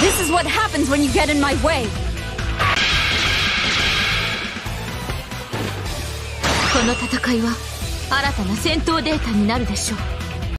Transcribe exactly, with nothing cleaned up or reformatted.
This is what happens when you get in my way. この戦いは新たな戦闘データになるでしょう。